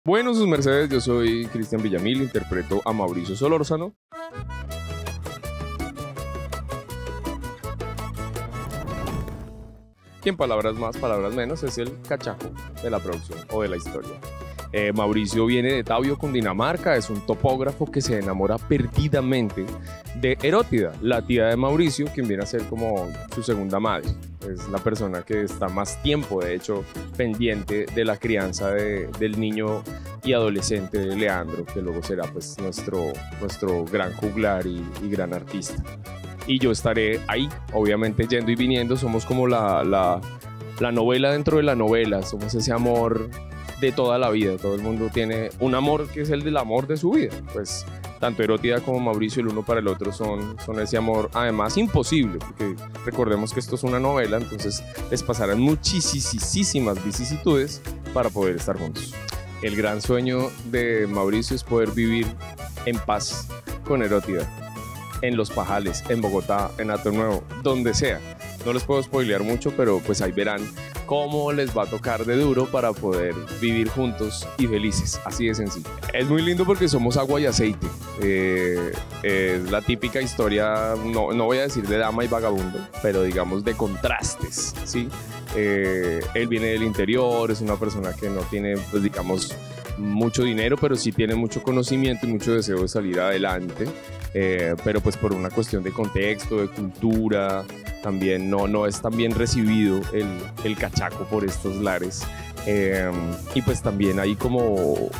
Bueno, sus mercedes, yo soy Cristian Villamil, interpreto a Mauricio Solórzano. Y en palabras más, palabras menos, es el cachaco de la producción o de la historia. Mauricio viene de Tabio, Cundinamarca, es un topógrafo que se enamora perdidamente de Herótida, la tía de Mauricio, quien viene a ser como su segunda madre. Es la persona que está más tiempo, de hecho, pendiente de la crianza del niño y adolescente de Leandro, que luego será pues nuestro gran juglar y gran artista. Y yo estaré ahí, obviamente yendo y viniendo, somos como la novela dentro de la novela, somos ese amor de toda la vida, todo el mundo tiene un amor que es el del amor de su vida, pues tanto Herótida como Mauricio el uno para el otro son ese amor, además imposible, porque recordemos que esto es una novela, entonces les pasarán muchísimas vicisitudes para poder estar juntos. El gran sueño de Mauricio es poder vivir en paz con Herótida, en Los Pajales, en Bogotá, en Hato Nuevo, donde sea. No les puedo spoilear mucho, pero pues ahí verán cómo les va a tocar de duro para poder vivir juntos y felices, así de sencillo. Es muy lindo porque somos agua y aceite. Es la típica historia, no voy a decir de dama y vagabundo, pero digamos de contrastes, ¿sí? Él viene del interior, es una persona que no tiene, pues digamos, mucho dinero, pero sí tiene mucho conocimiento y mucho deseo de salir adelante, pero pues por una cuestión de contexto, de cultura, también no es tan bien recibido el cachaco por estos lares. Y pues también hay como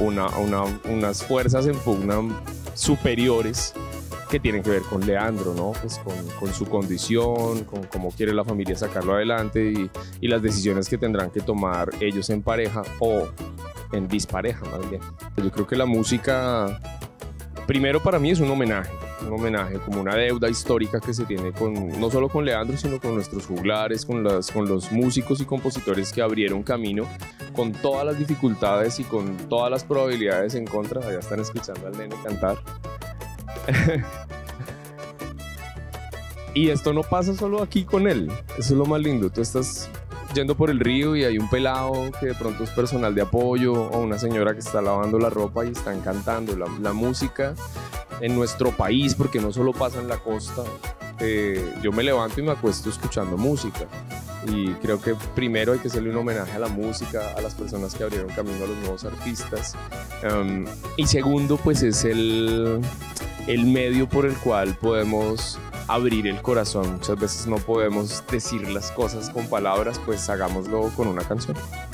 unas fuerzas en pugna superiores que tienen que ver con Leandro, ¿no? Pues con su condición, con cómo quiere la familia sacarlo adelante y las decisiones que tendrán que tomar ellos en pareja o en dispareja más bien. Yo creo que la música, primero para mí es un homenaje como una deuda histórica que se tiene no solo con Leandro, sino con nuestros juglares, con los músicos y compositores que abrieron camino con todas las dificultades y con todas las probabilidades en contra. Allá están escuchando al nene cantar. Y esto no pasa solo aquí con él, eso es lo más lindo. Tú estás yendo por el río y hay un pelado que de pronto es personal de apoyo o una señora que está lavando la ropa y están cantando. La música en nuestro país, porque no solo pasa en la costa, yo me levanto y me acuesto escuchando música y creo que primero hay que hacerle un homenaje a la música, a las personas que abrieron camino a los nuevos artistas, y segundo pues es el medio por el cual podemos abrir el corazón. Muchas veces no podemos decir las cosas con palabras, pues hagámoslo con una canción.